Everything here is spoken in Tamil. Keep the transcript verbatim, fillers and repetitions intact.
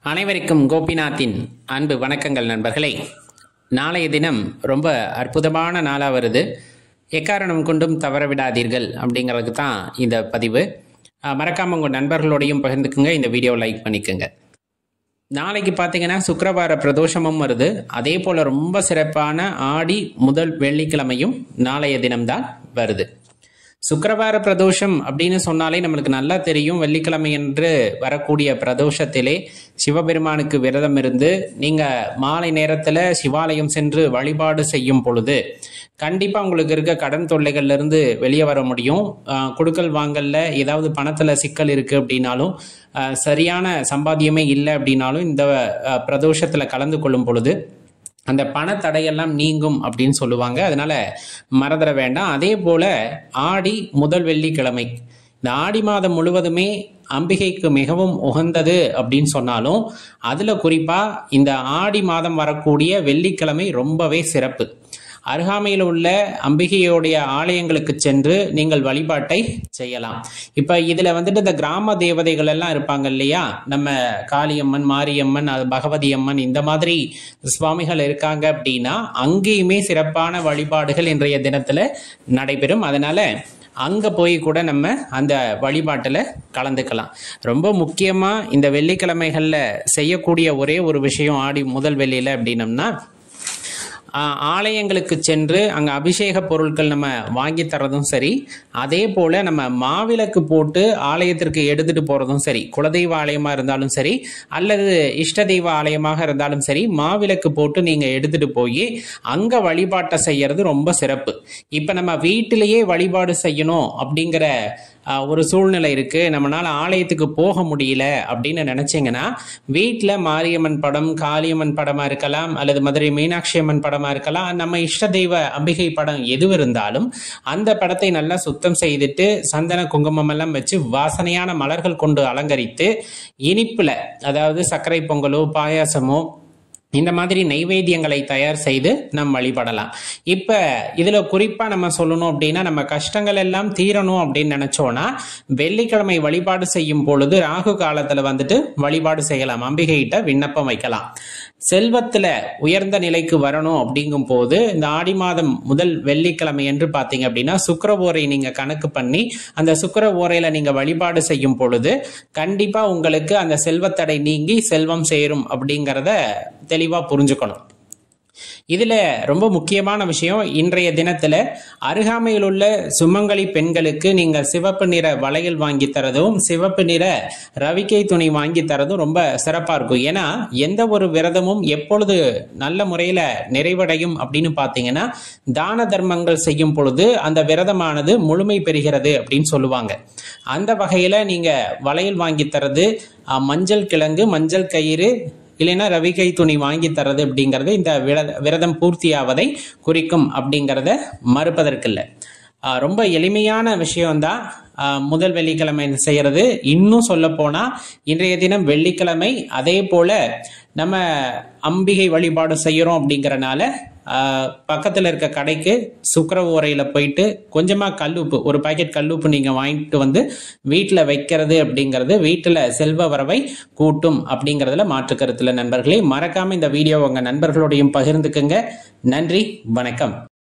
அனைவருக்கும் கோபிநாத்தின் அன்பு வணக்கங்கள் நண்பர்களே. நாளைய தினம் ரொம்ப அற்புதமான நாளாக வருது. எக்காரணம் கொண்டும் தவற விடாதீர்கள் அப்படிங்கிறதுக்கு தான் இந்த பதிவு. மறக்காமல் உங்கள் நண்பர்களோடையும் பகிர்ந்துக்குங்க. இந்த வீடியோவை லைக் பண்ணிக்கோங்க. நாளைக்கு பார்த்தீங்கன்னா சுக்கிரவார பிரதோஷமும் வருது. அதே போல் ரொம்ப சிறப்பான ஆடி முதல் வெள்ளிக்கிழமையும் நாளைய தினம்தான் வருது. சுக்கிரவார பிரதோஷம் அப்படின்னு சொன்னாலே நம்மளுக்கு நல்லா தெரியும். வெள்ளிக்கிழமை என்று வரக்கூடிய பிரதோஷத்திலே சிவபெருமானுக்கு விரதம் இருந்து நீங்கள் மாலை நேரத்தில் சிவாலயம் சென்று வழிபாடு செய்யும் பொழுது கண்டிப்பாக உங்களுக்கு இருக்க கடன் தொல்லைகள்ல இருந்து வெளியே வர முடியும். கொடுக்கல் வாங்கல்ல ஏதாவது பணத்தில் சிக்கல் இருக்குது அப்படின்னாலும், சரியான சம்பாத்தியமே இல்லை அப்படின்னாலும் இந்த பிரதோஷத்தில் கலந்து கொள்ளும் பொழுது அந்த பண தடையெல்லாம் நீங்கும் அப்படின்னு சொல்லுவாங்க. அதனால மறந்துட வேண்டாம். அதே போல ஆடி முதல் வெள்ளிக்கிழமை, இந்த ஆடி மாதம் முழுவதுமே அம்பிகைக்கு மிகவும் உகந்தது அப்படின்னு சொன்னாலும் அதுல குறிப்பா இந்த ஆடி மாதம் வரக்கூடிய வெள்ளிக்கிழமை ரொம்பவே சிறப்பு. அருகாமையில் உள்ள அம்பிகையோடைய ஆலயங்களுக்கு சென்று நீங்கள் வழிபாட்டை செய்யலாம். இப்ப இதுல வந்துட்டு இந்த கிராம தேவதைகள் எல்லாம் இருப்பாங்க இல்லையா, நம்ம காளியம்மன், மாரியம்மன், பகவதி அம்மன், இந்த மாதிரி சுவாமிகள் இருக்காங்க அப்படின்னா அங்கேயுமே சிறப்பான வழிபாடுகள் இன்றைய தினத்துல நடைபெறும். அதனால அங்கே போய் கூட நம்ம அந்த வழிபாட்டில் கலந்துக்கலாம். ரொம்ப முக்கியமாக இந்த வெள்ளிக்கிழமைகளில் செய்யக்கூடிய ஒரே ஒரு விஷயம் ஆடி முதல் வெள்ளியில் அப்படின்னம்னா, ஆலயங்களுக்கு சென்று அங்கே அபிஷேக பொருட்கள் நம்ம வாங்கி தரதும் சரி, அதே போல் நம்ம மாவிளக்கு போட்டு ஆலயத்திற்கு எடுத்துகிட்டு போகிறதும் சரி, குலதெய்வ ஆலயமாக இருந்தாலும் சரி அல்லது இஷ்ட தெய்வ ஆலயமாக இருந்தாலும் சரி, மாவிளக்கு போட்டு நீங்கள் எடுத்துகிட்டு போய் அங்கே வழிபாட்டை செய்கிறது ரொம்ப சிறப்பு. இப்போ நம்ம வீட்டிலேயே வழிபாடு செய்யணும் அப்படிங்கிற ஒரு சூழ்நிலை இருக்குது, நம்மளால் ஆலயத்துக்கு போக முடியல அப்படின்னு நினச்சிங்கன்னா வீட்டில் மாரியம்மன் படம், காளியம்மன் படமாக இருக்கலாம் அல்லது மதுரை மீனாட்சி அம்மன் படமாக இருக்கலாம், நம்ம இஷ்ட தெய்வ அம்பிகை படம் எது இருந்தாலும் அந்த படத்தை நல்லா சுத்தம் செய்துட்டு சந்தன குங்குமம் எல்லாம் வச்சு வாசனையான மலர்கள் கொண்டு அலங்கரித்து இனிப்புல, அதாவது சர்க்கரை பொங்கலோ பாயாசமோ இந்த மாதிரி நைவேத்தியங்களை தயார் செய்து நம் வழிபடலாம். இப்ப இதுல குறிப்பா நம்ம சொல்லணும் அப்படின்னா, நம்ம கஷ்டங்கள் எல்லாம் தீரணும் அப்படின்னு நினைச்சோம்னா வெள்ளிக்கிழமை வழிபாடு செய்யும் பொழுது ராகு காலத்துல வந்துட்டு வழிபாடு செய்யலாம், அம்பிகைகிட்ட விண்ணப்பம் வைக்கலாம். செல்வத்துல உயர்ந்த நிலைக்கு வரணும் அப்படிங்கும் போது இந்த ஆடி மாதம் முதல் வெள்ளிக்கிழமை என்று பார்த்தீங்க அப்படின்னா சுக்கிர ஓரை நீங்க கணக்கு பண்ணி அந்த சுக்கிர ஓரையில நீங்க வழிபாடு செய்யும் பொழுது கண்டிப்பா உங்களுக்கு அந்த செல்வத்தடை நீங்கி செல்வம் சேரும் அப்படிங்கிறத தெளிவா புரிஞ்சுக்கணும். இதுல ரொம்ப முக்கியமான விஷயம், இன்றைய தினத்துல அருகாமையில் உள்ள சுமங்கலி பெண்களுக்கு நீங்க சிவப்பு நிற வளையல் வாங்கி தரதும் சிவப்பு நிற ரவிக்கை துணி வாங்கி தரதும் ரொம்ப சிறப்பா இருக்கும். ஏன்னா எந்த ஒரு விரதமும் எப்பொழுது நல்ல முறையில நிறைவடையும் அப்படின்னு பாத்தீங்கன்னா, தான தர்மங்கள் செய்யும் பொழுது அந்த விரதமானது முழுமை பெறுகிறது அப்படின்னு சொல்லுவாங்க. அந்த வகையில நீங்க வளையல் வாங்கி தரது, மஞ்சள் கிழங்கு, மஞ்சள் கயிறு இல்லைன்னா ரவிகை துணி வாங்கி தரது அப்படிங்கிறது இந்த விரதம் பூர்த்தியாவதை குறிக்கும் அப்படிங்கிறத மறுப்பதற்கில்லை. ரொம்ப எளிமையான விஷயம்தான் முதல் வெள்ளிக்கிழமை செய்யறது. இன்னும் சொல்ல போனா இன்றைய தினம் வெள்ளிக்கிழமை, அதே போல நம்ம அம்பிகை வழிபாடு செய்யறோம் அப்படிங்கறனால பக்கத்துல இருக்க கடைக்கு சுக்கிர ஓரையில போயிட்டு கொஞ்சமா கல்லுப்பு, ஒரு பாக்கெட் கல்லுப்பு நீங்க வாங்கிட்டு வந்து வீட்டுல வைக்கிறது அப்படிங்கிறது வீட்டுல செல்வ வரவை கூட்டும் அப்படிங்கறதுல மாற்று கருத்துல நண்பர்களே. மறக்காம இந்த வீடியோ உங்க நண்பர்களோடையும் பகிர்ந்துக்குங்க. நன்றி, வணக்கம்.